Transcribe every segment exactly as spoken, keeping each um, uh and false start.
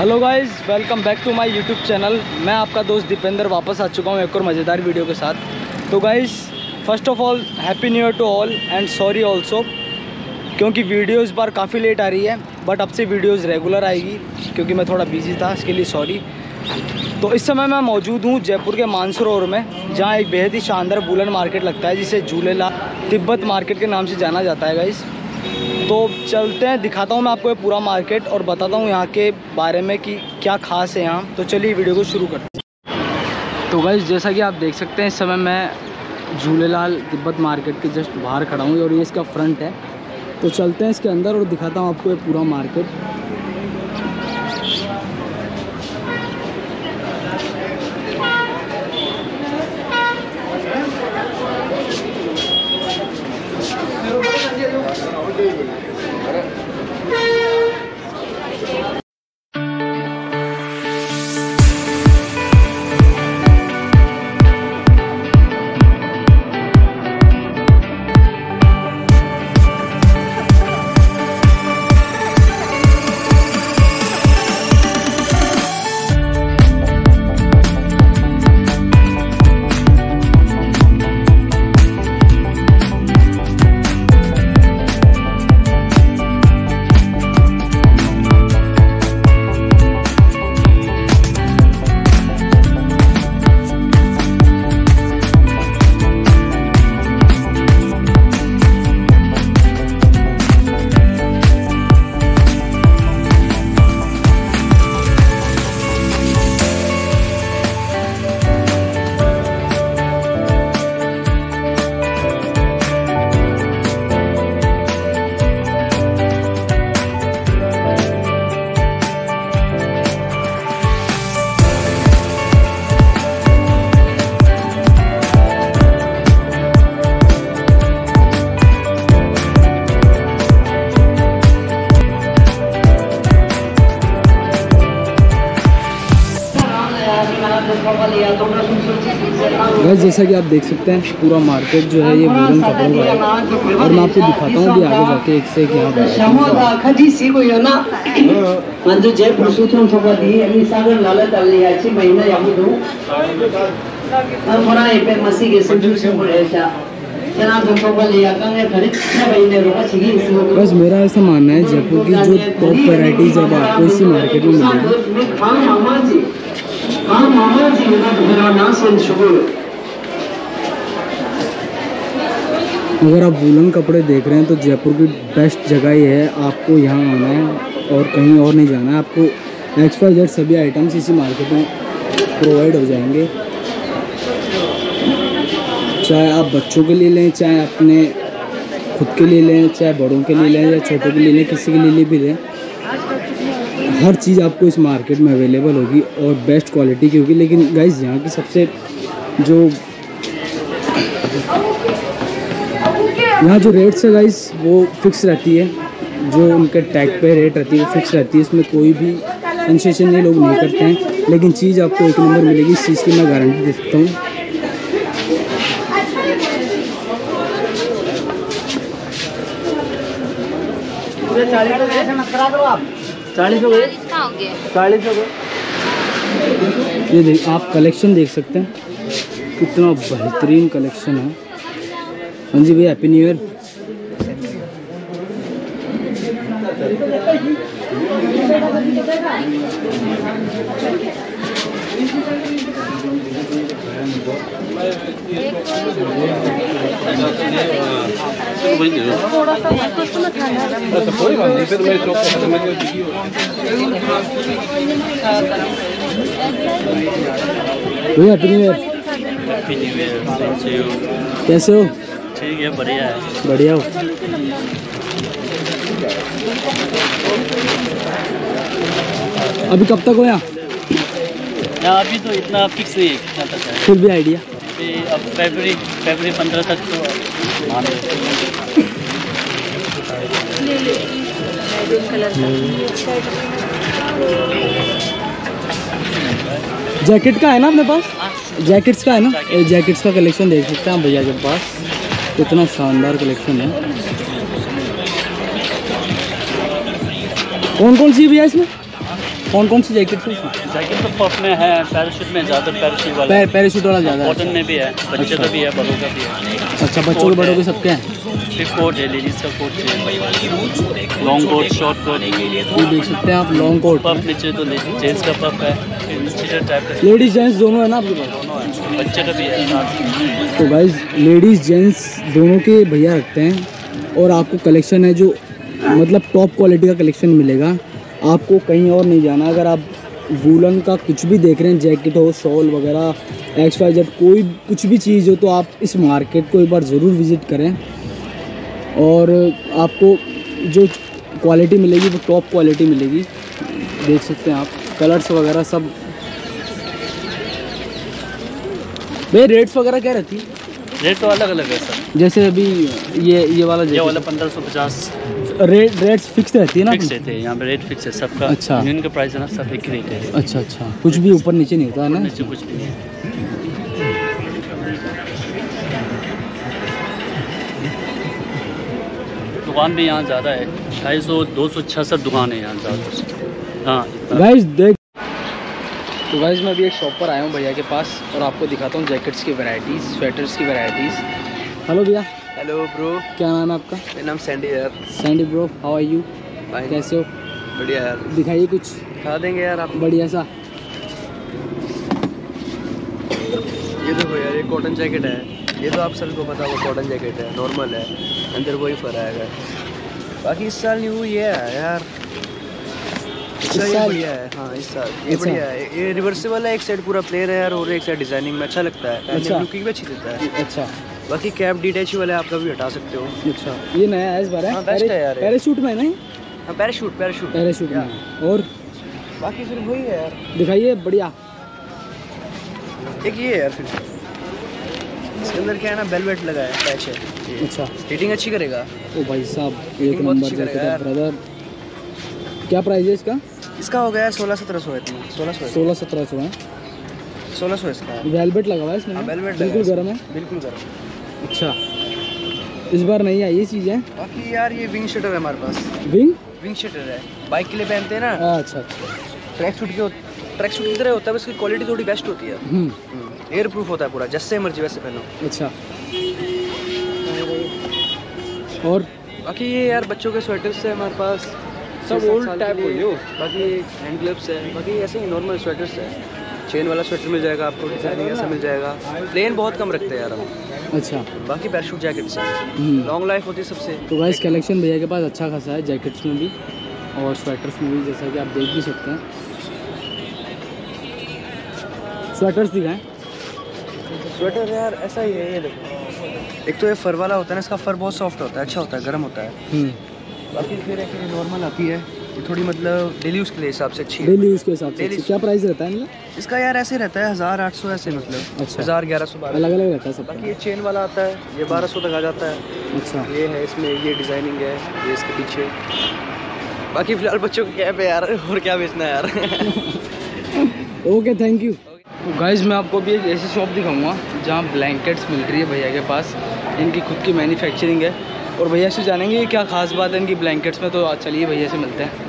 Hello guys, welcome back to my YouTube channel. मैं आपका दोस्त दीपेंद्र वापस आ चुका हूँ एक और मज़ेदार वीडियो के साथ। तो guys, first of all happy new year to all and sorry also, क्योंकि वीडियो इस बार काफ़ी लेट आ रही है, बट अब से वीडियोस रेगुलर आएगी क्योंकि मैं थोड़ा बिजी था, इसके लिए सॉरी। तो इस समय मैं मौजूद हूँ जयपुर के मानसरोवर में, जहाँ एक बेहद ही शानदार वूलन मार्केट लगता है जिसे झूलेलाल तिब्बत मार्केट के नाम से जाना जाता है गाइस। तो चलते हैं, दिखाता हूँ मैं आपको ये पूरा मार्केट और बताता हूँ यहाँ के बारे में कि क्या खास है यहाँ। तो चलिए वीडियो को शुरू करते हैं। तो गाइस, जैसा कि आप देख सकते हैं, इस समय मैं झूलेलाल तिब्बत मार्केट के जस्ट बाहर खड़ा हूँ और ये इसका फ्रंट है। तो चलते हैं इसके अंदर और दिखाता हूँ आपको ये पूरा मार्केट। बस जैसा कि आप देख सकते हैं, पूरा मार्केट जो है ये वूलन कपड़ों का है और मैं आपको दिखाता हूँ भी आगे जाके एक से एक यहाँ पर। बस मेरा ऐसा मानना है, जयपुर की जो टॉप वैरायटीज अब आपको इसी मार्केट में मिलेगी। अगर आप वूलन कपड़े देख रहे हैं तो जयपुर की बेस्ट जगह ये है, आपको यहाँ आना है और कहीं और नहीं जाना है। आपको एक्स वाई जेड सभी आइटम्स इसी मार्केट में प्रोवाइड हो जाएंगे, चाहे आप बच्चों के लिए लें, चाहे अपने खुद के लिए लें, चाहे बड़ों के लिए लें या छोटों के लिए लें, किसी के लिए भी लें। हर चीज़ आपको इस मार्केट में अवेलेबल होगी और बेस्ट क्वालिटी की होगी। लेकिन गाइस, यहाँ की सबसे जो यहाँ जो रेट्स है गाइस वो फिक्स रहती है, जो उनके टैग पे रेट रहती है वो फिक्स रहती है, इसमें कोई भी कंसेशन ये लोग नहीं करते हैं। लेकिन चीज़ आपको एक नंबर मिलेगी, इस चीज़ की मैं गारंटी दे सकता हूँ। चालीस हो गए, चालीस हो गए। ये देख, आप कलेक्शन देख सकते हैं, कितना बेहतरीन कलेक्शन है। हाँ जी भैया, हैप्पी न्यू ईयर। कोई बात नहीं, फिर मैं शॉप भैया happy new year. Happy new year. कैसे हो? ठीक है, बढ़िया है। बढ़िया हो। अभी कब तक हो यहाँ? यहाँ अभी तो इतना फिक्स नहीं है कितना तक है, फिर भी आइडिया। अभी अब फरवरी फरवरी पंद्रह तक तो मान जैकेट का है ना अपने पास? जैकेट्स का है ना? जैकेट्स का कलेक्शन देख सकते हैं भैया के पास, कितना शानदार कलेक्शन है। कौन कौन सी भैया इसमें? कौन कौन सी जैकेट है? जैकेट तो पफ में है, पैराशूट में ज़्यादा पैराशूट वाला पै, पैराशूट वाला ज़्यादा है। कॉटन में भी है, बच्चे का भी है, बड़ों का भी है। अच्छा, बच्चों के बड़ों के सबके हैं। फिर कोट है, लेडीज़ का कोट है, लॉन्ग कोट, शॉर्ट कोट। ये देख सकते हैं आप, लॉन्ग कोट। पफ नीचे तो जेंट्स का पफ है, फिर टाइप का लेडीज़ जेंट्स दोनों है ना आपके पास? दोनों है, बच्चे का भी है साथ। तो गाइज लेडीज़ जेंट्स दोनों के भैया रखते हैं, और आपको कलेक्शन है जो मतलब टॉप क्वालिटी का कलेक्शन मिलेगा। आपको कहीं और नहीं जाना। अगर आप वूलन का कुछ भी देख रहे हैं, जैकेट हो, शॉल वगैरह, एक्स वाई जेड कोई कुछ भी चीज़ हो, तो आप इस मार्केट को एक बार ज़रूर विज़िट करें। और आपको जो क्वालिटी मिलेगी वो टॉप क्वालिटी मिलेगी। देख सकते हैं आप, कलर्स वगैरह सब। भाई रेट्स वगैरह क्या रहती है? रेट तो अलग अलग है सर। जैसे अभी ये ये वाला ये वाला पंद्रह सौ पचास रेट रेट्स फिक्स रहती है ना? फिक्स रहते हैं यहाँ पे, रेट फिक्स है सबका। अच्छा, यूनियन का प्राइस है ना, सब एक ही रेट है। अच्छा अच्छा, कुछ भी ऊपर नीचे नहीं होता है ना? नीचे कुछ नहीं है। दुकान भी यहाँ ज़्यादा है, ढाई सौ दो सौ छियासठ दुकान है यहाँ ज़्यादा। हाँ गाइस देख, तो गाइस मैं अभी एक शॉप पर आया हूँ भैया के पास, और आपको दिखाता हूँ जैकेट्स की वैरायटीज़, स्वेटर्स की वैरायटीज़। हेलो भैया। Hello bro. क्या नाम है आपका? मेरा नाम सैंडी है यार। Sandy bro, how are you? कैसे हो? बढ़िया यार। दिखाइए कुछ। दिखा देंगे यार आप। बढ़िया सा। ये देखो यार, ये कॉटन जैकेट है। ये तो आप सबको पता होगा, कॉटन जैकेट है, नॉर्मल है, अंदर वही फर आएगा। बाकी इस साल न्यू ये है यार, इस साल ये बढ़िया है। हाँ इस साल ये अच्छा। बढ़िया है। ये रिवर्सिबल है, एक साइड पूरा प्लेन है यार, और एक साइड डिजाइनिंग में अच्छा लगता है, अच्छा। लुकिंग भी अच्छी देता है। अच्छा बाकी कैप डिटैची वाले आपका भी हटा सकते हो। अच्छा, ये नया है इस बार है? हाँ, बेस्ट है यार ये। पैराशूट में नहीं? हाँ पैराशूट पैराशूट पैराशूट में। और बाकी फिर वही है यार। दिखाइए। बढ़िया। एक ये है यार, फिर इसके अंदर क्या है ना, वेलवेट लगा है, पैच है। अच्छा, हिटिंग अच्छी करेगा। ओ भाई साहब, एक Fitting बहुत नंबर अच्छी जैकेट करेगा है यार। ब्रदर। क्या प्राइस है इसका? इसका हो गया सोलह सत्रह सौ है, इतना सोलह सौ सोलह सत्रह सौ है। सोलह सौ इसका है। वेलवेट लगा हुआ है इसमें? हाँ, वेलवेट बिल्कुल लगा गर्म है। बिल्कुल गर्म। अच्छा, इस बार नहीं आई ये चीज़ है। बाकी यार ये विंग शटर है हमारे पास। विंग विंग शटर है, बाइक के लिए पहनते हैं ना। अच्छा अच्छा। ट्रैक सूट के ट्रैक सूट की तरह होता है, बस इसकी क्वालिटी थोड़ी बेस्ट होती है। हम्म, एयर प्रूफ होता है पूरा, जैसे मर्जी वैसे पहनो। अच्छा। और बाकी ये यार बच्चों के स्वेटर्स है हमारे पास, सब old type हो गए हो। बाकी हैंड ग्लव्स है, बाकी ऐसे ही नॉर्मल स्वेटर्स है। चेन वाला स्वेटर मिल जाएगा आपको, डिजाइनिंग ऐसा मिल जाएगा। प्लेन बहुत कम रखते हैं यार हम। अच्छा। बाकी पैराशूट जैकेट्स है, हम्म। लॉन्ग लाइफ होती है सबसे। तो गाइस कलेक्शन भैया के पास अच्छा खासा है, जैकेट्स में भी और स्वेटर्स में भी, जैसा कि आप देख भी सकते हैं। स्वेटर्स दिखाएं। स्वेटर यार ऐसा ही है, ये देखो। एक तो ये फर वाला होता है ना, इसका फर बहुत सॉफ्ट होता है, अच्छा होता है, गर्म होता है। हम्म। बाकी फिर एक नॉर्मल आती है, ये थोड़ी मतलब डेली यूज़ के लिए हिसाब से अच्छी है। डेली यूज़ के हिसाब से Daily अच्छी। क्या प्राइस रहता है इनका? इसका यार ऐसे रहता है हज़ार आठ सौ ऐसे, मतलब अच्छा। हज़ार ग्यारह सौ बारह। अलग अलग रहता है सबका। बाकी ये चेन वाला आता है, ये बारह सौ तक आ जाता है। अच्छा। ये है, इसमें ये डिज़ाइनिंग है, ये इसके पीछे। बाकी फिलहाल बच्चों की कैप है यार, और क्या बेचना है यार। Okay, thank you. तो गाइज मैं आपको भी एक ऐसी शॉप दिखाऊंगा जहाँ ब्लैंकेट्स मिल रही है भैया के पास। इनकी खुद की मैन्युफैक्चरिंग है, और भैया से जानेंगे ये क्या खास बात है इनकी ब्लैंकेट्स में। तो चलिए भैया से मिलते हैं।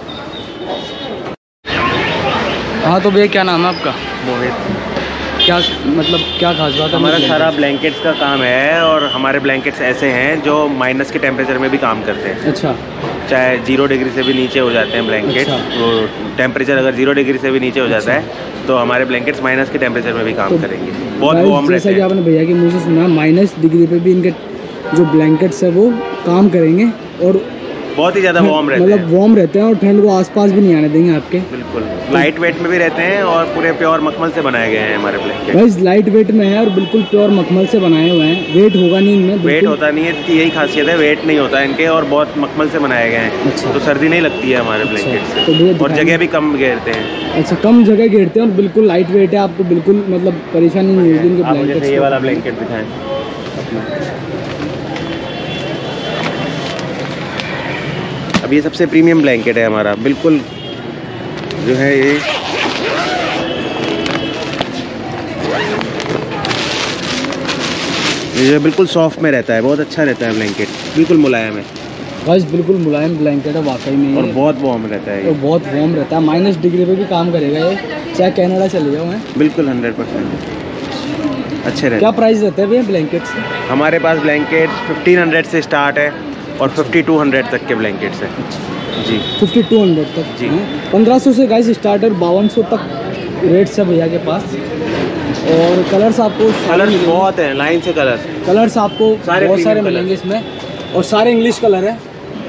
हाँ तो भैया क्या नाम है आपका? मोहित। क्या मतलब क्या खास बात है? हमारा सारा ब्लैंकेट्स का काम है, और हमारे ब्लैंकेट्स ऐसे हैं जो माइनस के टेम्परेचर में भी काम करते हैं। अच्छा। चाहे जीरो डिग्री से भी नीचे हो जाते हैं ब्लैंकेट। अच्छा। वो टेम्परेचर अगर जीरो डिग्री से भी नीचे हो जाता है तो हमारे ब्लैंकेट्स माइनस के टेम्परेचर में भी काम तो करेंगे, बहुत गाइस, वार्म रहते जैसा कि हैं। आपने भैया के मुँह से सुना, माइनस डिग्री पे भी इनके जो ब्लैंकेट्स है वो काम करेंगे, और बहुत ही ज़्यादा वार्म रहते मतलब हैं। वार्म रहते हैं, और ठंड को आसपास भी नहीं आने देंगे आपके। बिल्कुल लाइट वेट में भी रहते हैं, और पूरे प्योर मखमल से बनाए गए हैं हमारे ब्लैंकेट। गाइस लाइट वेट में है और बिल्कुल प्योर मखमल से बनाए हुए हैं। वेट होगा नहीं इनमें? वेट बिल्कुल। होता नहीं है, इसकी यही खासियत है, वेट नहीं होता है इनके, और बहुत मखमल से बनाए गए हैं। अच्छा। तो सर्दी नहीं लगती है हमारे ब्लैंकेट अच्छा, तो भैया से, और दिखाएंगे। जगह भी कम घेरते हैं। अच्छा, कम जगह घेरते हैं और बिल्कुल लाइट वेट है, आपको बिल्कुल मतलब परेशानी नहीं होगी इनके आप मुझे ब्लैंकेट्स ये को। वाला ब्लैंकेट दिखाएं। अब ये सबसे प्रीमियम ब्लैंकेट है हमारा, बिल्कुल जो है ये ये जो बिल्कुल सॉफ्ट में रहता है, बहुत अच्छा रहता है ब्लैंकेट, बिल्कुल मुलायम है। गाइस बिल्कुल मुलायम ब्लैंकेट है वाकई में और ये। बहुत वार्म रहता है और ये। बहुत वार्म रहता है, माइनस डिग्री पे भी काम करेगा ये, चाहे कनाडा चले जाओ। मैं बिल्कुल हंड्रेड परसेंट अच्छे रहते क्या हैं। प्राइस रहता है भैया ब्लैंकेट्स? हमारे पास ब्लैंकेट फिफ्टीन हंड्रेड से स्टार्ट है और फिफ्टी टू हंड्रेड तक के ब्लैंकेट्स हैं जी। फिफ्टी टू हंड्रेड तक जी। पंद्रह सौ से गाइस स्टार्ट और बावन सौ तक रेट्स है भैया के पास। और कलर्स आपको कलर बहुत हैं, लाइन से कलर। कलर्स आपको सारे बहुत सारे premium मिलेंगे इसमें, और सारे इंग्लिश कलर है।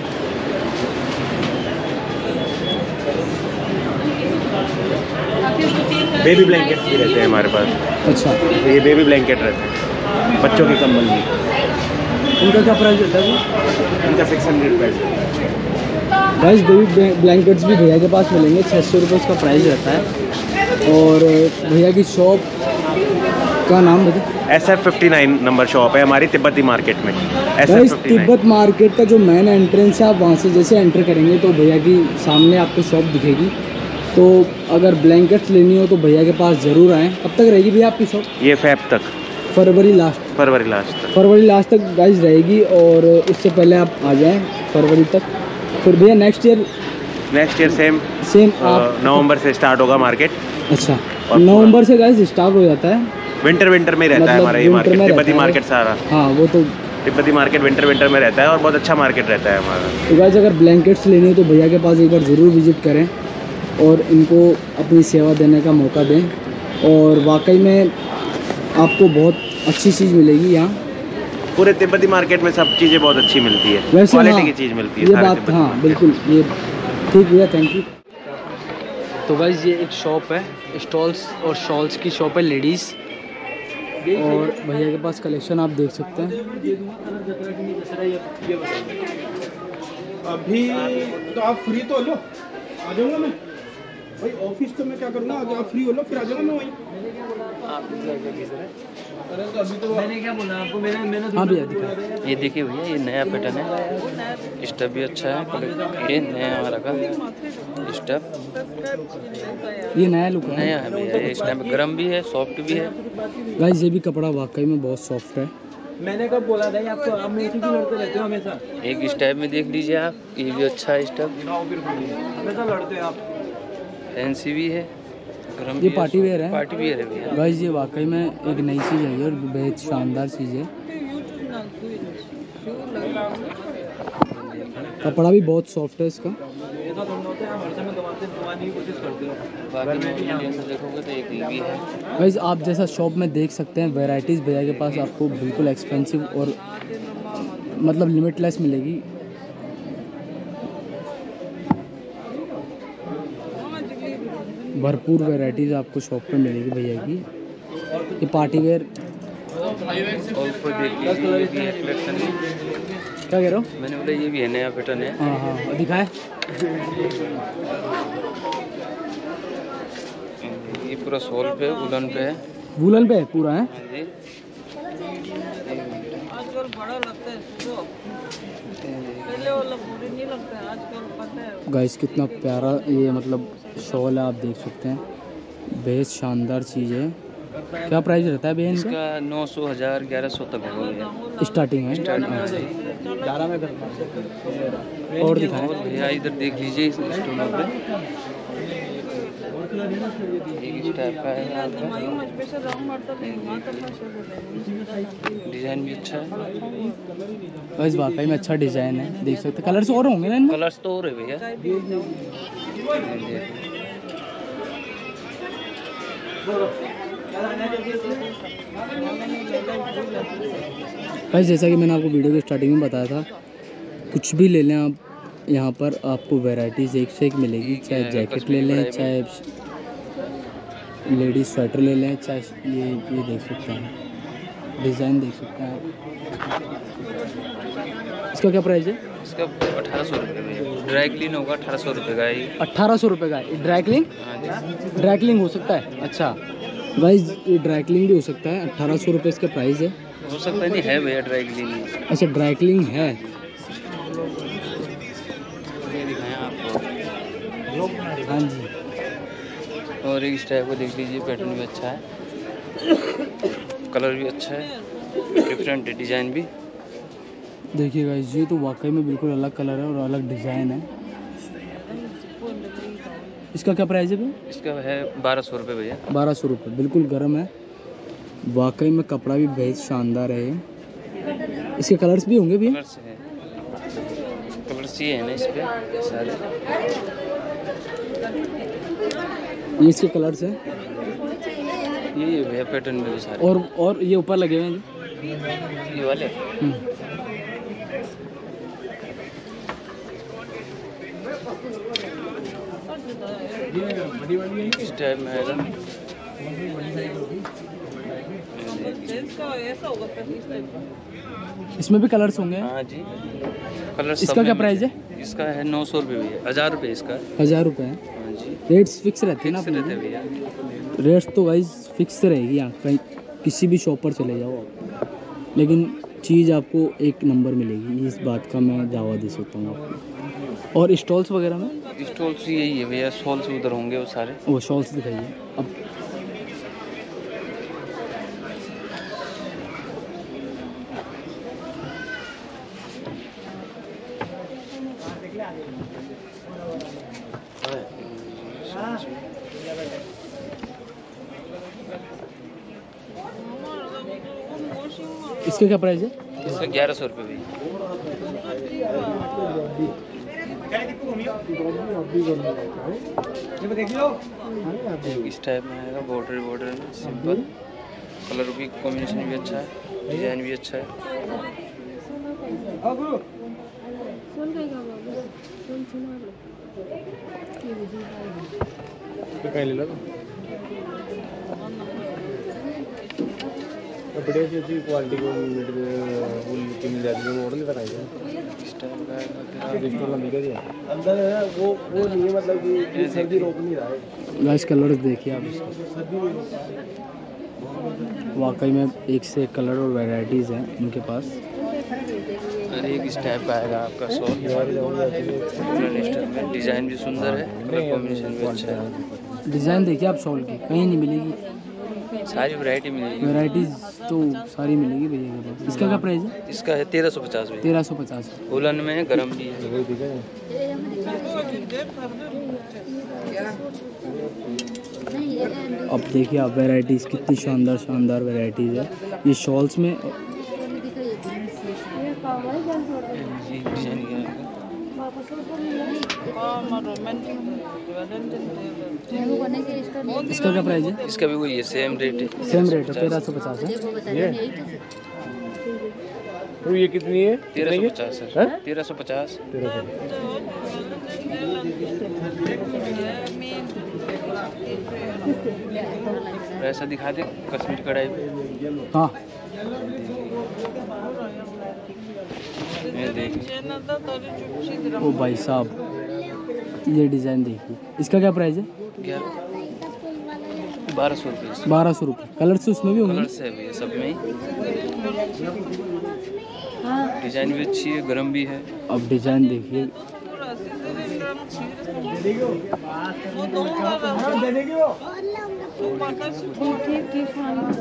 बेबी ब्लैंकेट भी रहते हैं हमारे पास। अच्छा, तो ये बेबी ब्लैंकेट रहते हैं, बच्चों के कंबल भी। उनका क्या प्राइस रहता है? इनका six hundred price. Guys baby blankets भी भैया के पास मिलेंगे, छः सौ रुपये उसका प्राइस रहता है। और भैया की शॉप का नाम बता। S F fifty nine number shop है हमारी तिब्बती मार्केट में। S F guys fifty nine Tibet market का जो मेन एंट्रेंस है, आप वहाँ से जैसे एंटर करेंगे तो भैया की सामने आपको शॉप दिखेगी। तो अगर ब्लैंकेट्स लेनी हो तो भैया के पास ज़रूर आएँ। कब तक रहेगी भैया आपकी शॉप? ये फेब तक, फरवरी लास्ट फरवरी लास्ट तक। फरवरी लास्ट तक गाइस रहेगी, और उससे पहले आप आ जाएं फरवरी तक। फिर भैया next year next year same same आप नवंबर से स्टार्ट होगा मार्केट। अच्छा, और नवंबर से गाइस स्टार्ट हो जाता है। विंटर विंटर में रहता है मतलब हमारा ये winter मार्केट, में तिब्बती रहता है। मार्केट सारा। हाँ वो तो। तिब्बती मार्केट विंटर विंटर में रहता है और बहुत अच्छा मार्केट रहता है हमारा। तो गाइस अगर ब्लैंकेट्स लेनी हो तो भैया के पास एक बार ज़रूर विजिट करें और इनको अपनी सेवा देने का मौका दें। और वाकई में आपको बहुत अच्छी चीज़ मिलेगी यहाँ। पूरे तिब्बती मार्केट में सब चीज़ें बहुत अच्छी मिलती है, वैसे क्वालिटी हाँ, की चीज़ मिलती है ये सारे बात तिब्बती हाँ मार्केट बिल्कुल, ये ठीक भैया, थैंक यू। तो गाइस ये एक शॉप है, स्टॉल्स और शॉल्स की शॉप है लेडीज़, और भैया के पास कलेक्शन आप देख सकते हैं। अभी तो आप फ्री तो लो, आ जाऊंगा मैं भाई ऑफिस। तो मैं क्या करूँगा, आज आप फ्री हो लो फिर आ जाऊंगा मैं वहीं। अरे तो अभी तो मैंने क्या बोला आपको, मैंने मैंने हाँ भैया दिखा। ये देखिए भैया, ये नया पैटर्न है, स्टफ भी अच्छा है। कलर ये नया हमारा का स्टफ ये नया लुक है। नया है भैया, ये स्टफ गर्म भी है, सॉफ्ट भी है। गाइस ये भी कपड़ा वाकई में बहुत सॉफ्ट है। मैंने कब बोला था आपको, आप मेरे से क्यों लड़ते रहते हो हमेशा? एक स्टैप में देख लीजिए आप, ये भी अच्छा है स्टफ, हमेशा लड़ते हैं आप। फैंसी भी है, गर्म ये भी है, पार्टी वेयर है। पार्टी वेयर है भैया। गाइस ये वाकई में एक नई चीज़ है ये, और बेहद शानदार चीज़ है। कपड़ा भी बहुत सॉफ्ट है इसका। बाकी में ऐसा देखोगे तो एक ये भी है। गाइस आप जैसा शॉप में देख सकते हैं, वैरायटीज़ भैया के पास आपको बिल्कुल एक्सपेंसिव और मतलब लिमिटलेस मिलेगी। भरपूर वैरायटीज़ आपको शॉप पे मिलेगी भैया की। ये पार्टी वेयर और ऊपर देख लीजिए, ये भी है कलेक्शन में। क्या कह रहे हो? मैंने बोला ये भी है, नया पैटर्न है। हाँ हाँ दिखाए। ये पूरा सोल पे, वुलन पे है। वूलन पे पूरा है। जी। आजकल बड़ा लगता है इसको, पहले वाला पूरी नहीं लगता है आजकल, पता है। गाइस कितना प्यारा ये मतलब शॉल है, आप देख सकते हैं, बेहद शानदार चीज़ है। क्या प्राइस रहता है भैया इनका? इसका नौ सौ हज़ार ग्यारह सौ तक होगा भैया, स्टार्टिंग है। स्टार्टिंग अच्छा। है। ग्यारह में करना और दिखाएं। और भैया इधर देख लीजिए इस स्टोनों पे, एक इस टाइप का है यहाँ पे। डिजाइन भी अच्छा है। गाइस वाकई में अच्छा डिज़ाइन है, देख सकते हैं। कलर्स और होंगे ना इनमें? कलर्स तो और है भैया। गाइस जैसा कि मैंने आपको वीडियो के स्टार्टिंग में बताया था, कुछ भी ले लें आप यहाँ पर, आपको वैरायटीज़ एक से एक मिलेगी। चाहे जैकेट ले लें, चाहे लेडीज स्वेटर ले लें, चाहे ये ये देख सकते हैं, डिज़ाइन देख सकते हैं। इसका क्या प्राइस है? इसका अठारह सौ रुपये भैया, ड्राई क्लीन होगा अठारह सौ रुपये का ये। अट्ठारह सौ रुपये का है ड्राई क्लीन? हाँ जी। ड्राई क्लीन हो सकता है। अच्छा गाइस ये ड्राई क्लीन भी हो सकता है। अट्ठारह सौ रुपये इसका प्राइस है। हो सकता है नहीं है भैया ड्राई क्लीन में। अच्छा ड्राई क्लीन है। ये दिखाएं आपको। हाँ जी। और एक इस टाइप को देख लीजिए, पैटर्न भी अच्छा है, कलर भी अच्छा है, डिफरेंट है, डिज़ाइन भी। देखिए गाइस, ये तो वाकई में बिल्कुल अलग कलर है और अलग डिज़ाइन है। इसका क्या प्राइस है भैया? इसका है बारह सौ रुपये भैया। बारह सौ रुपये, बिल्कुल गर्म है। वाकई में कपड़ा भी बेहद शानदार है ये। इसके कलर्स भी होंगे भैया? कलर्स है, कलर्स ये है ना इस पे सारे। ये इसके कलर्स हैं ये ये भैया पैटर्न में भी सारे। और और ये ऊपर लगे हुए हैं ये वाले इस टाइप में आएगा। ऐसा होगा इस टाइप का। इसमें भी कलर्स होंगे? हाँ जी, कलर। इसका क्या प्राइस है? इसका है नौ सौ रुपये भैया, हज़ार रुपये इसका। हज़ार रुपये है। हाँ जी, रेट्स फिक्स रहते हैं ना फिक्स रहते हैं भैया। रेट्स तो गाइस फिक्स रहेगी यहाँ, कहीं किसी भी शॉप पर चले जाओ आप, लेकिन चीज़ आपको एक नंबर मिलेगी, इस बात का मैं दावा दे सकता हूँ आपको। और स्टॉल्स वगैरह में? स्टॉल्स यही है भैया, शॉल्स उधर होंगे वो सारे। वो शॉल्स दिखाइए अब। इसका क्या प्राइस है? इसका ग्यारह सौ रुपये भैया। इस टाइप में आएगा, बॉर्डर बॉर्डर में सिंपल। कलर भी कॉम्बिनेशन भी अच्छा है, डिजाइन भी अच्छा है। बढ़िया सी अच्छी क्वालिटी को मिल जाती है, मॉडल बताइए। इस टाइप का आएगा। अंदर है वो वो नहीं है, मतलब कि सर्दी रोक नहीं रहा है। गाइस कलर्स देखिए आप इसके, वाकई में एक से एक कलर और वैरायटीज़ हैं इनके पास। और एक इस टाइप का आएगा आपका शॉल, में डिज़ाइन भी सुंदर है, कलर कॉम्बिनेशन भी अच्छा है। डिज़ाइन देखिए आप शॉल की, कहीं नहीं मिलेगी, सारी वैरायटी मिलेगी। वैराइटीज़ तो सारी मिलेगी भैया के पास। इसका क्या प्राइस है? इसका है तेरह सौ पचास भैया। तेरह सौ पचास। वुलन में है, गरम भी है। अब देखिए आप वैराइटीज़, कितनी शानदार शानदार वैराइटीज़ है ये शॉल्स में। डिजाइन क्या है? इसका क्या प्राइस है? इसका भी वही है, सेम रेट है। सेम रेट है, तेरह सौ पचास है। ये तो ये कितनी है? तेरह सौ पचास सर, तेरह सौ पचास। तेरह सौ। ऐसा दिखा दे कश्मीर कढ़ाई पे। हाँ ये देख, ओ भाई साहब, ये डिज़ाइन देखिए। इसका क्या प्राइस है? बारह सौ रुपये। बारह सौ रुपये। कलर्स तो उसमें भी होंगे? कलर्स है भैया सब में ही। डिजाइन भी अच्छी है, गरम भी है। अब डिज़ाइन देखिए, ठीक ठीक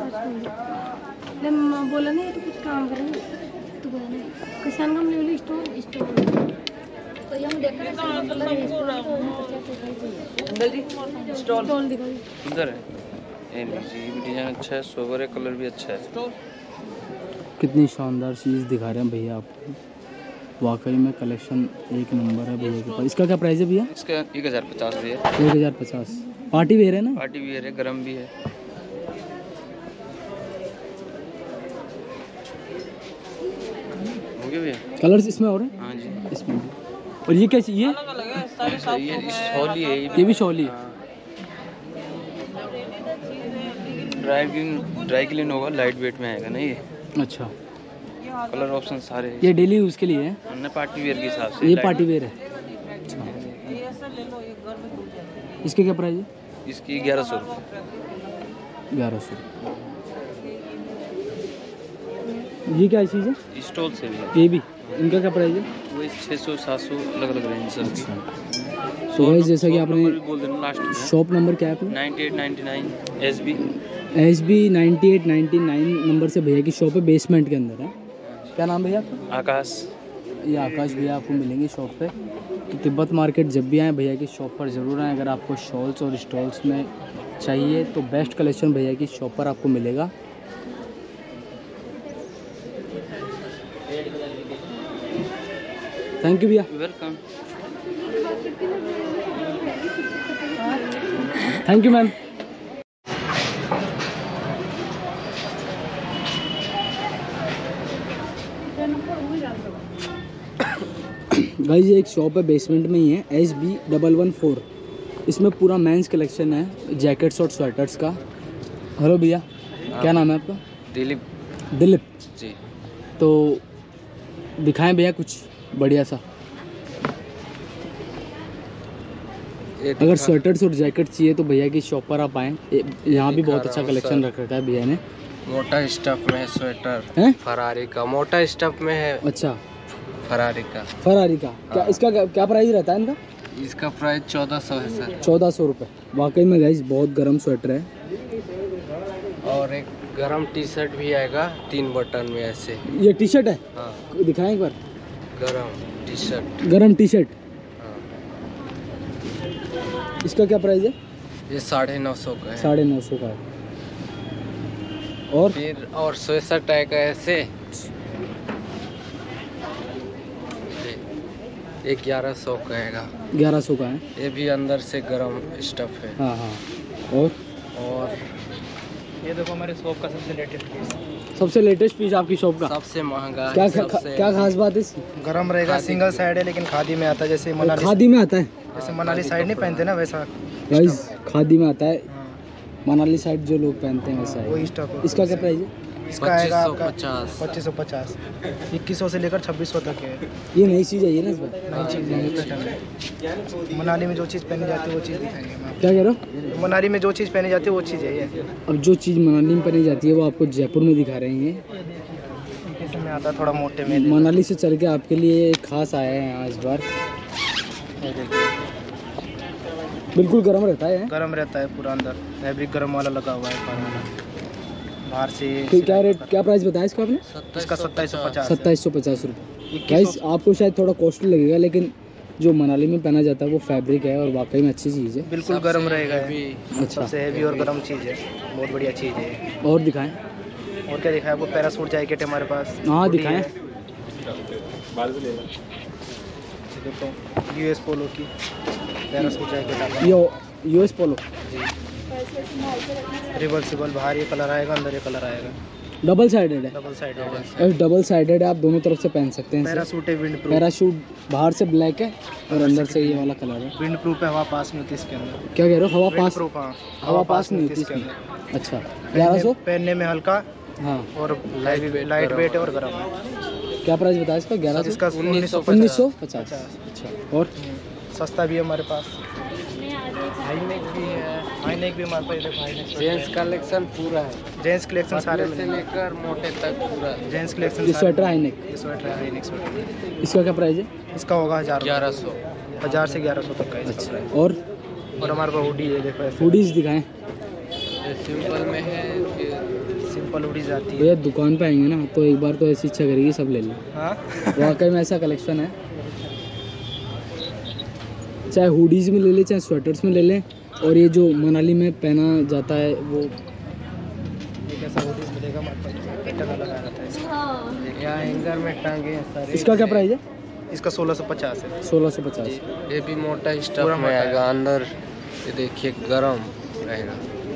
बोला नहीं तो कुछ काम करेंगे तो किसान का ले लो स्टोर स्टोर तो ये हम देख रहे हैं स्टॉल स्टॉल दिखाइए। सुंदर है, ये लीजिए, ये भी डिजाइन अच्छा है, सोबर है, कलर भी अच्छा है। कितनी शानदार चीज़ दिखा रहे हैं भैया आपको, वाकई में कलेक्शन एक नंबर है भैया के पास। इसका क्या प्राइस है भैया? इसका एक हज़ार पचास भैया। एक हज़ार पचास। पार्टी वेयर है ना? पार्टी वेयर है, गरम भी है। हो गया भैया? कलर्स इसमें और है? हाँ जी, इसमें भी। और ये कैसी, ये अच्छा, ये शॉली है, ये भी शॉली है। हाँ। ड्राई क्लीन ड्राई क्लीन होगा, लाइट वेट में आएगा ना ये। अच्छा, कलर ऑप्शन सारे हैं। ये डेली यूज़ के लिए है? हमने पार्टी वेयर के हिसाब से। ये पार्टी वेयर है। अच्छा, इसके क्या प्राइस है? इसकी ग्यारह सौ रुपये। ग्यारह सौ। ये क्या चीज़ है? स्टॉल से भी। ये भी, इनका क्या प्राइस है? वही छः सौ सात सौ अलग अलग रेंज सर की। सो गाइस, जैसा कि आपने बोल देना लास्ट में। शॉप नंबर क्या है आपने? Ninety eight ninety nine S B S B ninety eight ninety nine number से भैया की शॉप है, बेसमेंट के अंदर है। क्या नाम भैया आपका? आकाश। ये आकाश भैया आपको मिलेंगे शॉप पे। तो तिब्बत मार्केट जब भी आएँ भैया की शॉप पर ज़रूर आएँ। अगर आपको शॉल्स और स्टॉल्स में चाहिए तो बेस्ट कलेक्शन भैया की शॉप पर आपको मिलेगा। थैंक यू भैया। Welcome. Thank you ma'am. Guys ये एक शॉप है, बेसमेंट में ही है, S B double one four. इसमें पूरा मेंस कलेक्शन है, जैकेट्स और स्वेटर्स का। हेलो भैया, क्या नाम है आपका? दिलीप दिलीप जी। तो दिखाएं भैया कुछ बढ़िया सा। अगर स्वेटर्स और जैकेट चाहिए तो भैया की शॉप पर आप आएँ। यहाँ भी बहुत अच्छा कलेक्शन रख रखा है भैया ने। मोटा स्टफ में है स्वेटर हैं? फरारी का मोटा स्टफ में है। अच्छा, फरारी का। फरारी का क्या? इसका क्या, क्या प्राइस रहता है इनका? इसका प्राइस चौदह सौ है सर। चौदह सौ रुपये। वाकई में गाइस बहुत गर्म स्वेटर है। और एक गरम टी शर्ट भी आएगा तीन बटन में ऐसे। ये टी शर्ट है? हाँ दिखाएं एक बार। गरम टी शर्ट। गरम टी शर्ट। हाँ। इसका क्या प्राइस है? ये साढ़े नौ सौ का है। साढ़े नौ सौ का है। और फिर और स्वेटर आएगा ऐसे, ये ग्यारह सौ का आएगा। ग्यारह सौ का है। ये भी अंदर से गरम स्टफ है। हाँ हाँ। और और ये देखो हमारे शॉप का सबसे लेटेस्ट पीस। सबसे लेटेस्ट पीस आपकी शॉप का? सबसे महंगा है, क्या सबसे क्या खास बात है इसकी? गरम रहेगा, सिंगल साइड है लेकिन खादी में आता है। जैसे मनाली खादी में आता है? जैसे मनाली साइड नहीं पहनते ना वैसा गाइस खादी में आता है। मनाली साइड जो लोग पहनते हैं वैसा वही है। स्टॉक है। इसका क्या प्राइस है? इसका आएगा आपका पचास। पच्चीस सौ पचास, इक्कीस सौ से लेकर छब्बीस सौ तक है। ये नई चीज़ है ये ना इस बार? नई चीज़ है। मनाली में जो चीज़ पहनी जाती है वो चीज़ दिखाएंगे हम क्या कह रहे हो? आपको। मनाली में जो चीज़ पहनी जाती है वो चीज़ है ये। अब जो चीज़ मनाली में पहनी जाती है वो आपको जयपुर में दिखा रहे हैं। इसमें आता है थोड़ा मोटे में। मनाली से चल के आपके लिए एक खास आया है यहाँ इस बार। बिल्कुल गर्म रहता है। गरम रहता है पूरा, अंदर फैब्रिक गरम वाला लगा हुआ है ऊपर वाला। बाहर से फिर क्या रेट, क्या प्राइस बताया इसका आपने? इसका सत्ताईस सौ पचास। सत्ताईस सौ पचास रुपये। गाइस आपको शायद थोड़ा कॉस्टली लगेगा लेकिन जो मनाली में पहना जाता है वो फैब्रिक है और वाकई में अच्छी चीज़ है। बिल्कुल गरम रहेगा। अच्छा, सबसे हैवी और गरम चीज़ है, बहुत बढ़िया चीज़ है। और दिखाएं। और क्या दिखाया आपको? पैरासूट जैकेट है हमारे पास। हाँ दिखाएं। यूएस पोलो की पैरासूट जैकेट आता है। ये यूएस पोलो रिवर्सिबल, बाहर ये कलर आएगा, अंदर ये कलर आएगा। डबल साइडेड है? डबल साइड है। और डबल साइडेड है, आप दोनों तरफ से पहन सकते हैं। पैरासूट है विंड प्रूफ। पैराशूट बाहर से ब्लैक है और अंदर से ये वाला कलर है। विंड प्रूफ है, हवा पास नहीं होती इसके अंदर। क्या कह रहे हो? हवा पास? प्रूफ, हाँ हवा पास नहीं होती इसके इसमें। अंदर। अच्छा, ग्यारह सौ। पहनने में हल्का हाँ। और लाइट लाइट वेट है और गर्म है। क्या प्राइस बताया इसका? ग्यारह सौ? इसका उन्नीस सौ उन्नीस सौ पचास। अच्छा, और सस्ता भी है हमारे पास। हाई नेक भी है, हाई नेक भी हमारे पास। हाई नेक जेंट्स कलेक्शन पूरा है, जेंट्स कलेक्शन सारे से लेकर मोटे तक पूरा। Gents collection. ये स्वेटर हाई नेक, ये स्वेटर है हाई नेक स्वेटर। इसका क्या प्राइस है? इसका होगा हजार ग्यारह सौ। हजार से ग्यारह सौ तक का इसका अच्छा, प्राइस। और और हमारे पास हुडी है, देखो ऐसे हुडीज दिखाएं। सिंपल में है, सिंपल हुडीज आती है। भैया दुकान पे आएंगे ना तो एक बार तो ऐसी इच्छा करेगी सब ले लें। हाँ वाकई में ऐसा कलेक्शन है, चाहे हुडीज में ले लें चाहे स्वेटर्स में ले लें। और ये जो मनाली में पहना जाता है वो एक ऐसा हुडीज मिलेगा हमारे पास, पैटर्न लगा रहता है इसका। यहाँ हैंगर में टांगे हैं सारे। इसका क्या प्राइस है? इसका सोलह सौ पचास है। सोलह सौ पचास। ये भी मोटा पूरा स्टफ में मोटा आएगा, अंदर ये देखिए गरम रहेगा।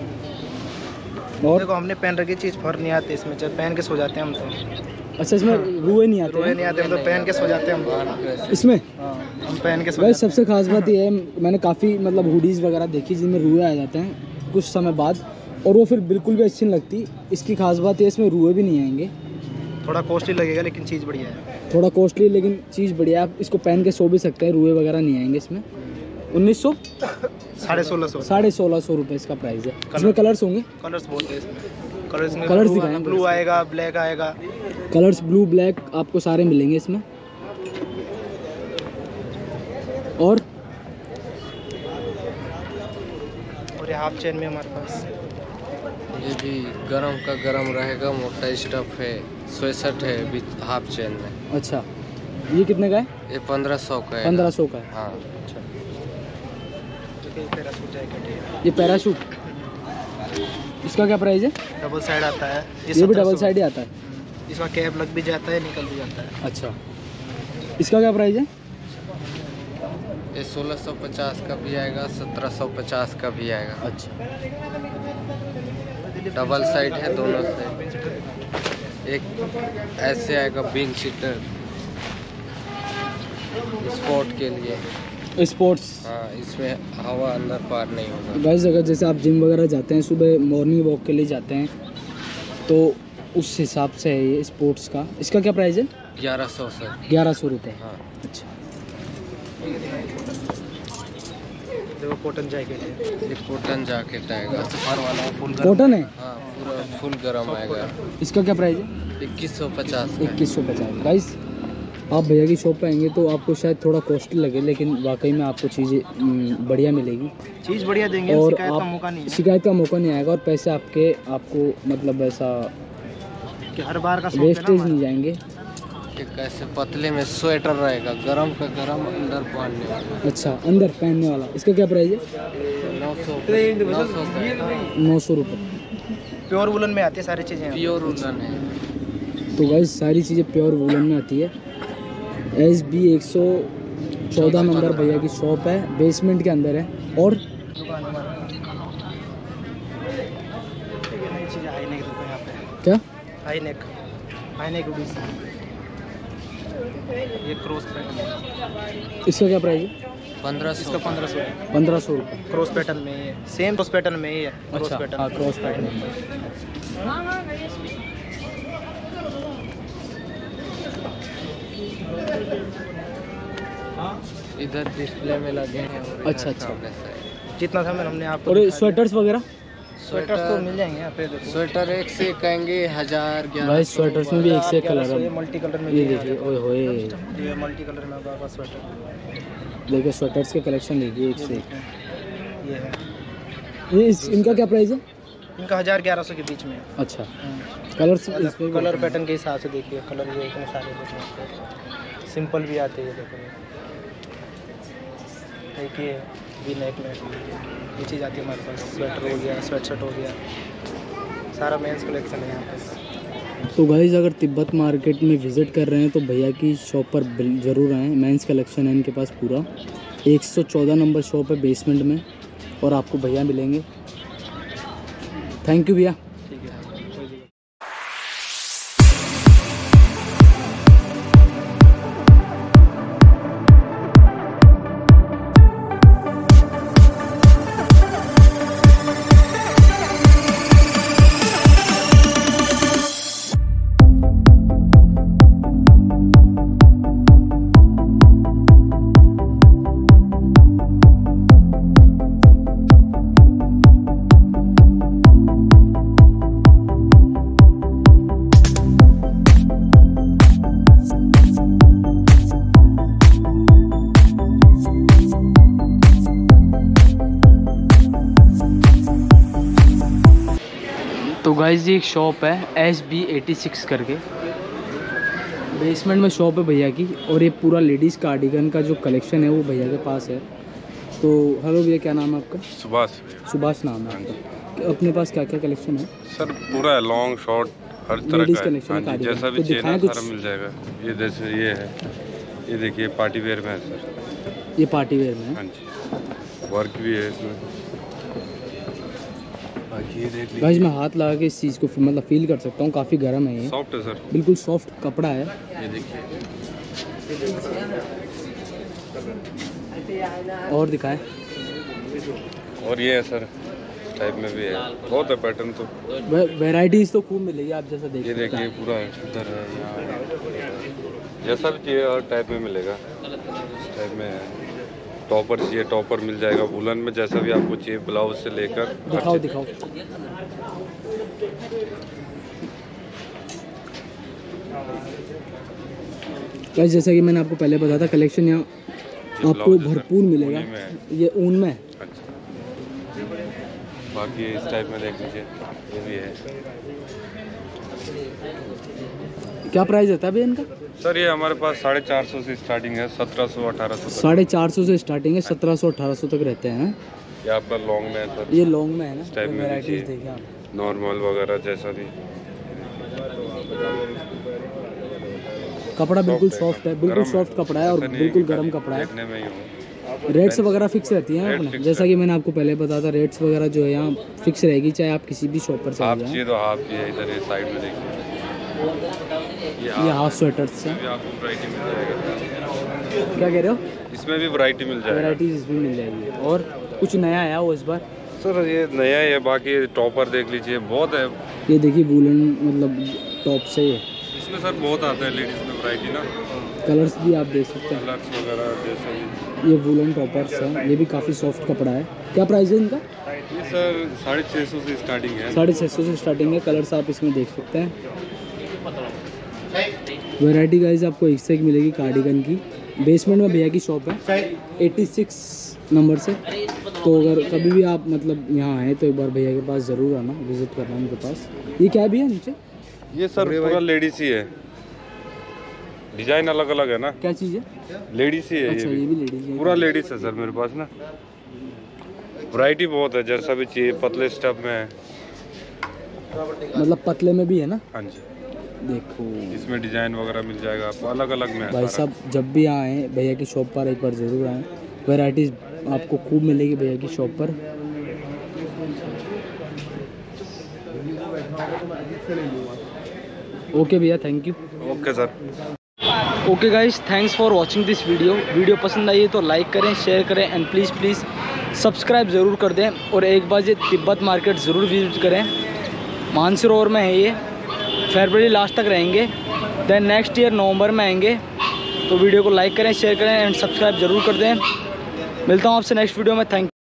और देखो हमने पहन रखी चीज़ फर नहीं आती इसमें, जब पहन के सो जाते हैं हम तो। अच्छा, इसमें रुए नहीं आते रोए हैं? नहीं आते हम तो पहन के सो जाते हैं हम। इसमें हाँ हम पहन के सो भाई जाते सबसे खास बात ये है, मैंने काफ़ी मतलब हुडीज़ वगैरह देखी जिनमें रुए आ जाते हैं कुछ समय बाद और वो फिर बिल्कुल भी अच्छी नहीं लगती। इसकी खास बात ये इसमें रुए भी नहीं आएंगे। हैं। थोड़ा कॉस्टली लगेगा लेकिन चीज़ बढ़िया है। थोड़ा कॉस्टली लेकिन चीज़ बढ़िया है। आप इसको पहन के सो भी सकते हैं, रुए वगैरह नहीं आएंगे इसमें। उन्नीस सौ साढ़े सोलह सौ साढ़े सोलह सौ रुपये इसका प्राइस है। इसमें कलर्स होंगे? कलर्स बहुत है इसमें। कलर्स में कलर्स ब्लू दिखाएं। ब्लू आएगा, ब्लैक आएगा। कलर्स ब्लू ब्लैक आपको सारे मिलेंगे इसमें। और और ये हाफ चेन में हमारे पास ये भी गरम का गरम रहेगा, मोटा स्टफ है, स्वेटशर्ट है विथ हाफ चेन में। अच्छा, ये कितने का है? ये पंद्रह सौ का है। पंद्रह सौ का है। हाँ। अच्छा, पैराशूट जैकेट है, ये पैराशूट, इसका क्या प्राइस है? डबल साइड आता है, ये भी डबल साइड ही आता है। इसका कैप लग भी जाता है, निकल भी जाता है। अच्छा, इसका क्या प्राइस है? ये सोलह सौ पचास का भी आएगा, सत्रह सौ पचास का भी आएगा। अच्छा, डबल साइड है दोनों साइड। एक ऐसे आएगा बिन सीटर, स्पोर्ट के लिए, स्पोर्ट्स। हाँ, इसमें हवा अंदर पार नहीं होगा। गाइस अगर जैसे आप जिम वगैरह जाते हैं, सुबह मॉर्निंग वॉक के लिए जाते हैं, तो उस हिसाब से है ये स्पोर्ट्स का। इसका क्या प्राइस है? ग्यारह सौ से। ग्यारह सौ रुपये। हाँ। अच्छा, देखो कॉटन जैकेट है, ये कॉटन जैकेट आएगा, सफार वाला है, फुल कॉटन है। हाँ, पूरा फुल गरम आएगा। इसका क्या प्राइस है? इक्कीस सौ पचास। इक्कीस सौ पचास। गाइस आप भैया की शॉप पे आएंगे तो आपको शायद थोड़ा कॉस्टली लगे, लेकिन वाकई में आपको चीज़ें बढ़िया मिलेगी, चीज़ बढ़िया देंगे, और शिकायत का आप मौका नहीं है। शिकायत का मौका नहीं आएगा, और पैसे आपके आपको मतलब ऐसा कि हर बार का शौक है ना वेस्टेज हमारा। नहीं जाएंगे। एक ऐसे पतले में स्वेटर रहेगा, गरम का गरम अंदर पहनने वाला। अच्छा, अंदर पहनने वाला, इसका क्या प्राइस है? नौ सौ नौ सौ का नौ सौ रुपये। प्योर वुलन में आती है सारी चीज़ें। प्योर वुलन है। तो गाइस सारी चीज़ें प्योर वुलन में आती है। एस बी एक सौ चौदह नंबर भैया की शॉप है, बेसमेंट के अंदर है। और दुकान हमारी नई चीज़ें हाई नेक देखो यहाँ पे, क्या? हाई नेक, हाई नेक भी, ये क्रॉस पैटर्न है। इसका क्या प्राइस है? पंद्रह सौ। इसका पंद्रह सौ है, पंद्रह सौ रुपये। क्रॉस पैटर्न में ही है, सेम क्रॉस पैटर्न में ही है। क्रॉस अच्छा, हाँ, पैटर्न क्रॉस पैटर्न। इधर डिस्प्ले में लगे हैं। और इधर अच्छा, अच्छा। सामने से। जितना था मैंने हमने आपको और दिखाया। स्वेटर्स वगैरह? स्वेटर्स तो मिल जाएंगे यहाँ पे, देखो। स्वेटर एक से कहेंगे हजार ग्यारह गाइस स्वेटर्स में भी एक से एक ग्यारह कलर सौ, ये है। मल्टी कलर में ये भी है। देखिए, ओए होए, ये मल्टी कलर में होगा आपका स्वेटर। देखिए स्वेटर्स के कलेक्शन देखिए एक से एक। ये है, ये इस, इनका क्या प्राइस है? इनका हजार ग्यारह सौ के बीच में है। अच्छा, कलर्स इसमें कलर पैटर्न के हिसाब से देखिए, कलर ये इतने सारे देखिए, सिंपल भी आते हैं, देखो ये। देखिए वी नेक में ये चीज़ आती है हमारे पास, स्वेटर हो गया, स्वेट शर्ट हो गया, सारा मेंस कलेक्शन है यहाँ पे। तो गाइस अगर तिब्बत मार्केट में विज़िट कर रहे हैं तो भैया की शॉप पर बिल- ज़रूर आएँ। मेंस कलेक्शन है इनके पास पूरा। एक सौ चौदह नंबर शॉप है बेसमेंट में, और आपको भैया मिलेंगे। थैंक यू भैया। ठीक है, कोई दिक्कत। तो गाइस ये एक शॉप है एस बी एटी सिक्स करके, बेसमेंट में शॉप है भैया की, और ये पूरा लेडीज़ कार्डिगन का जो कलेक्शन है वो भैया के पास है। तो हेलो भैया, क्या नाम है आपका? सुभाष। सुभाष नाम है आपका। अपने पास क्या क्या कलेक्शन है? सर पूरा है, लॉन्ग शॉर्ट हर तरह Ladies का है। collection हाँ है, जी, cardigan। जैसा तो भी चाहिए ना दिखाएं कुछ। सारा मिल जाएगा। ये जैसे ये है, ये देखिए पार्टी वेयर में है सर। ये पार्टी वेयर में है। हाँ जी, वर्क भी है इसमें। बाकी ये देख गाइस लीजिए, मैं हाथ लगा के इस चीज़ को मतलब फील कर सकता हूँ, काफ़ी गर्म है ये, सॉफ्ट है सर। बिल्कुल सॉफ्ट कपड़ा है। ये देखिए, और दिखाएं। और ये है सर, इस टाइप में भी है, बहुत है पैटर्न तो। वेराइटीज़ तो खूब मिलेगी, आप जैसा देख ये सकते देखिए हैं। पूरा इधर है, यहाँ है। जैसा भी चाहिए हर टाइप में मिलेगा। इस टाइप में है, टॉपर चाहिए टॉपर मिल जाएगा वुलन में, जैसा भी आपको चाहिए ब्लाउज से लेकर हर दिखाओ चीज़। दिखाओ। गाइस जैसा कि मैंने आपको पहले बताया था, कलेक्शन यहाँ ये आपको ब्लाउज है सर, भरपूर मिलेगा। ऊनी में है। ये ऊन में है। अच्छा, बाकी इस टाइप में देख लीजिए, ये भी है। क्या प्राइस रहता है भैया इनका? सर ये हमारे पास साढ़े चार सौ से स्टार्टिंग है, सत्रह सौ अठारह सौ। साढ़े चार सौ से स्टार्टिंग है, सत्रह सौ अठारह सौ तक रहते हैं। ये आपका लॉन्ग में है सर, ये लॉन्ग में है ना, इस टाइप में वैराइटीज देखिए, देखिए आप। नॉर्मल वगैरह जैसा भी कपड़ा बिल्कुल सॉफ्ट है, बिल्कुल गरम सॉफ्ट कपड़ा है और ऐसा नहीं बिल्कुल कि गर्म कपड़ा है। देखने में ही हो। रेट्स वगैरह फिक्स रहती हैं रेट अपने, फिक्स जैसा है। कि मैंने आपको पहले बताया था, रेट्स वगैरह जो है यहाँ फिक्स रहेगी, चाहे आप किसी भी शॉप पर हाफ चले जाएं। चाहिए तो हाफ चाहिए, इधर ये साइड में देखिए, ये ये हाफ स्वेटर्स हैं। भी आपको वैरायटी मिल जाएगा, क्या कह रहे हो? इसमें भी वैरायटी मिल जाएगा। वैराइटीज इसमें मिल जाएगी। और कुछ नया आया हो इस बार? सर ये नया है, बाकी टॉपर देख लीजिए, बहुत है। ये देखिए वूलन मतलब टॉप से है, इसमें सर बहुत आता है लेडीज़ में वैरायटी ना, कलर्स भी आप देख सकते हैं। कलर्स वगैरह जैसे भी। ये वूलन टॉपर्स हैं, ये भी काफ़ी सॉफ्ट कपड़ा है। क्या प्राइस है इनका? ये सर साढ़े छः सौ से स्टार्टिंग है। साढ़े छः सौ से स्टार्टिंग है। कलर्स आप इसमें देख सकते हैं। वैरायटी गाइस आपको एक से एक मिलेगी कार्डिगन की। बेसमेंट में भैया की शॉप है छियासी नंबर से, तो अगर कभी भी आप मतलब यहाँ आए तो एक बार भैया के पास ज़रूर आना, विजिट करना उनके पास। ये क्या है भैया नीचे? ये सर पूरा लेडीज ही है, डिजाइन अलग अलग है ना। क्या चीज़ है? लेडीज ही है, अच्छा ये ये भी भी लेडीज है। पूरा लेडीज है सर मेरे पास ना। वैरायटी बहुत है, जैसा भी चाहिए, पतले स्टफ में है। मतलब पतले में भी है ना? हाँ जी, देखो इसमें डिजाइन वगैरह मिल जाएगा आपको, अलग अलग में है भाई सारा। साहब, जब भी आए भैया की शॉप पर एक बार ज़रूर आएँ, वैराइटीज़ आपको खूब मिलेगी भैया की शॉप पर। ओके भैया, thank you. Okay sir. Okay guys, thanks for watching this video. Video पसंद आई है तो लाइक करें, शेयर करें एंड प्लीज़ प्लीज़ सब्सक्राइब ज़रूर कर दें। और एक बार ये तिब्बत मार्केट ज़रूर विजिट करें, मानसरोवर में है ये, फरवरी लास्ट तक रहेंगे, देन नेक्स्ट ईयर नवंबर में आएंगे। तो वीडियो को लाइक करें, शेयर करें एंड सब्सक्राइब ज़रूर कर दें। मिलता हूँ आपसे नेक्स्ट वीडियो में। थैंक